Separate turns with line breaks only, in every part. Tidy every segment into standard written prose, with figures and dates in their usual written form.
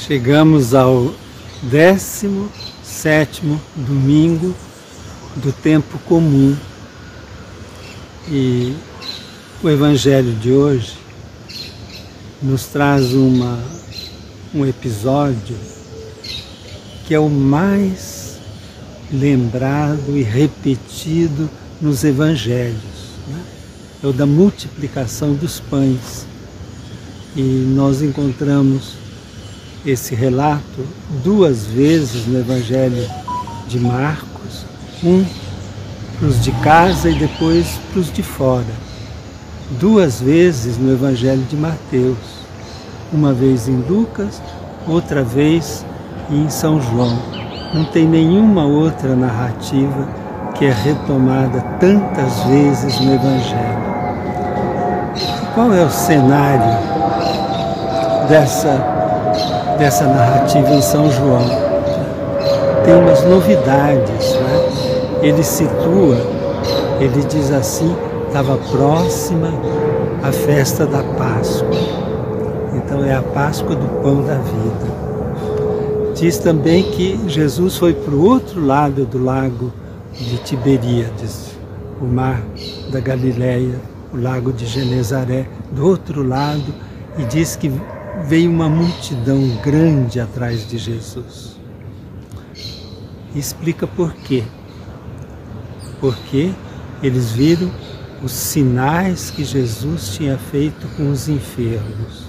Chegamos ao 17º domingo do tempo comum e o Evangelho de hoje nos traz um episódio que é o mais lembrado e repetido nos Evangelhos, né? É o da multiplicação dos pães. E nós encontramos esse relato duas vezes no Evangelho de Marcos, um para os de casa e depois para os de fora. Duas vezes no Evangelho de Mateus, uma vez em Lucas, outra vez em São João. Não tem nenhuma outra narrativa que é retomada tantas vezes no Evangelho. Qual é o cenário dessa narrativa em São João? Tem umas novidades, né? Ele situa, ele diz assim, estava próxima a festa da Páscoa. Então é a Páscoa do pão da vida. Diz também que Jesus foi para o outro lado do lago de Tiberíades, o mar da Galileia, o lago de Genezaré, do outro lado, e diz que veio uma multidão grande atrás de Jesus. E explica por quê. Porque eles viram os sinais que Jesus tinha feito com os enfermos.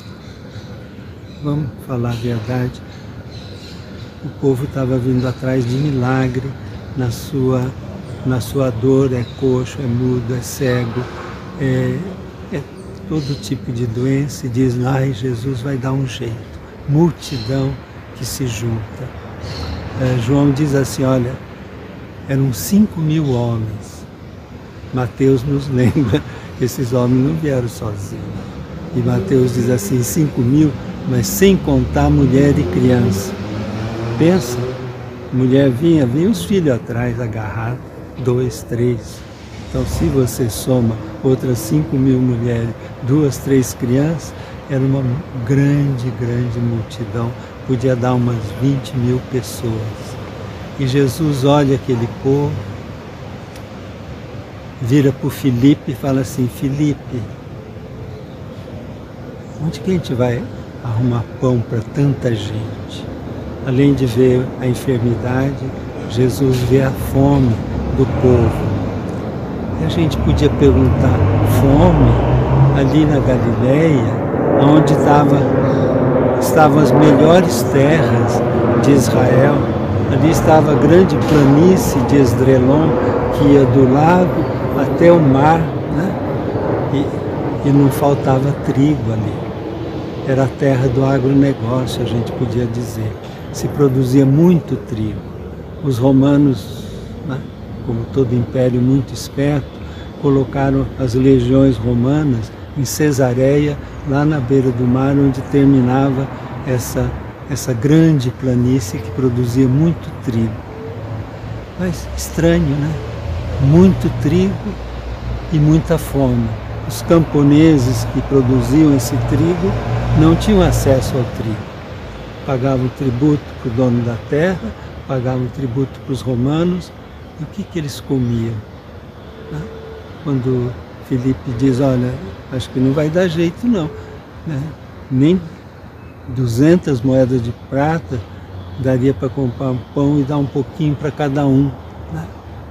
Vamos falar a verdade, o povo estava vindo atrás de milagre na sua dor, é coxo, é mudo, é cego, é todo tipo de doença, e diz, ai, Jesus vai dar um jeito. Multidão que se junta. João diz assim, olha, eram 5.000 homens. Mateus nos lembra, esses homens não vieram sozinhos. E Mateus diz assim, 5.000, mas sem contar mulher e criança. Pensa, mulher vinha os filhos atrás, agarrados, 2, 3. Então, se você soma outras 5.000 mulheres, 2, 3 crianças, era uma grande, grande multidão. Podia dar umas 20.000 pessoas. E Jesus olha aquele povo, vira para o Filipe e fala assim, Filipe, onde que a gente vai arrumar pão para tanta gente? Além de ver a enfermidade, Jesus vê a fome do povo. E a gente podia perguntar, fome ali na Galileia, onde estavam as melhores terras de Israel, ali estava a grande planície de Esdrelon, que ia do lago até o mar, né? E não faltava trigo ali. Era a terra do agronegócio, a gente podia dizer. Se produzia muito trigo. Os romanos, né, como todo império muito esperto, colocaram as legiões romanas em Cesareia, lá na beira do mar, onde terminava essa grande planície que produzia muito trigo. Mas estranho, né? Muito trigo e muita fome. Os camponeses que produziam esse trigo não tinham acesso ao trigo. Pagavam tributo para o dono da terra, pagavam tributo para os romanos. E o que eles comiam? Quando Filipe diz, olha, acho que não vai dar jeito não, né? Nem 200 moedas de prata daria para comprar um pão e dar um pouquinho para cada um, né?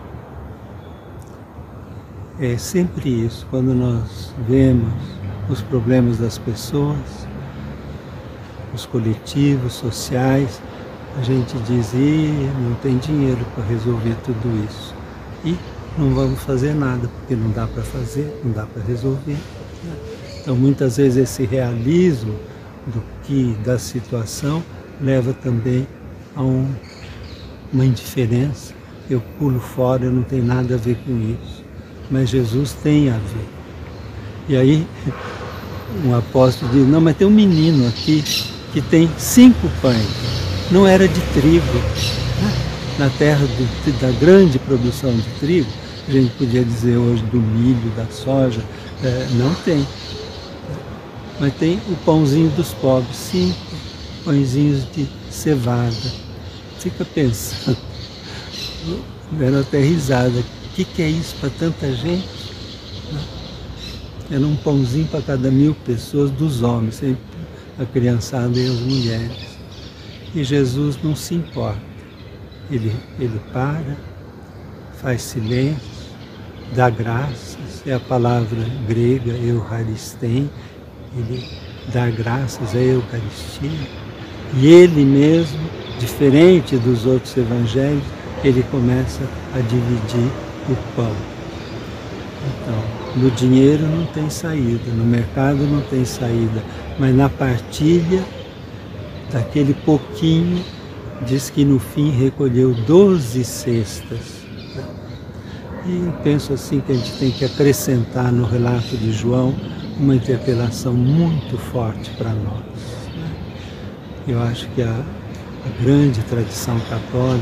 É sempre isso, quando nós vemos os problemas das pessoas, os coletivos, sociais, a gente diz, não tem dinheiro para resolver tudo isso. E não vamos fazer nada, porque não dá para fazer, não dá para resolver, né? Então, muitas vezes, esse realismo da situação leva também a uma indiferença. Eu pulo fora, eu não tenho nada a ver com isso. Mas Jesus tem a ver. E aí, um apóstolo diz, não, mas tem um menino aqui que tem 5 pães. Não era de trigo, né? Na terra da grande produção de trigo, a gente podia dizer hoje do milho, da soja, não tem. Mas tem o pãozinho dos pobres, 5. pãezinhos de cevada. Fica pensando, dando até risada, o que é isso para tanta gente? Era um pãozinho para cada 1000 pessoas, dos homens, sempre a criançada e as mulheres. E Jesus não se importa. Ele para, faz silêncio, dá graças, é a palavra grega, Eucharistem, ele dá graças à Eucaristia. E ele mesmo, diferente dos outros evangelhos, ele começa a dividir o pão. Então, no dinheiro não tem saída, no mercado não tem saída, mas na partilha daquele pouquinho, diz que no fim recolheu 12 cestas. E penso assim que a gente tem que acrescentar no relato de João uma interpelação muito forte para nós. Eu acho que a grande tradição católica,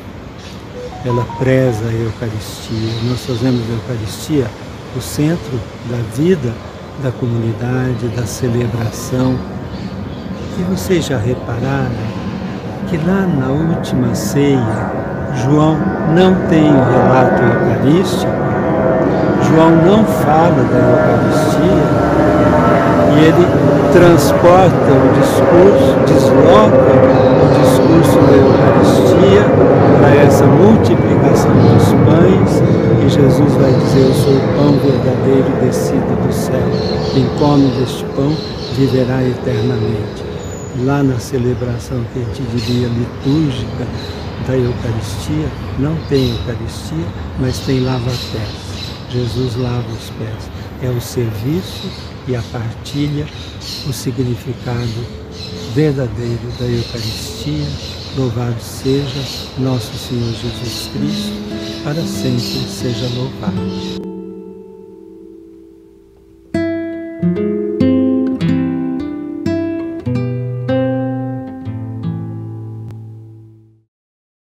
ela preza a Eucaristia. Nós fazemos da Eucaristia o centro da vida da comunidade, da celebração. E vocês já repararam que lá na última ceia, João não tem o relato eucarístico, João não fala da Eucaristia, e ele transporta o discurso, desloca o discurso da Eucaristia para essa multiplicação dos pães, e Jesus vai dizer: eu sou o pão verdadeiro descido do céu, quem come deste pão viverá eternamente. Lá na celebração que a gente diria litúrgica da Eucaristia, não tem Eucaristia, mas tem lava-pés. Jesus lava os pés. É o serviço e a partilha, o significado verdadeiro da Eucaristia. Louvado seja nosso Senhor Jesus Cristo, para sempre seja louvado.